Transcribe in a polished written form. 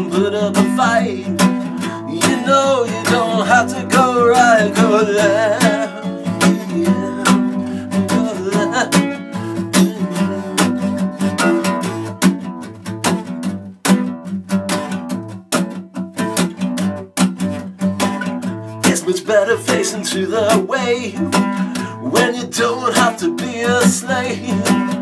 and put up a fight. You know you don't have to go right, go left. Yeah, go left. It's much better facing to the wave when you don't have to be a slave.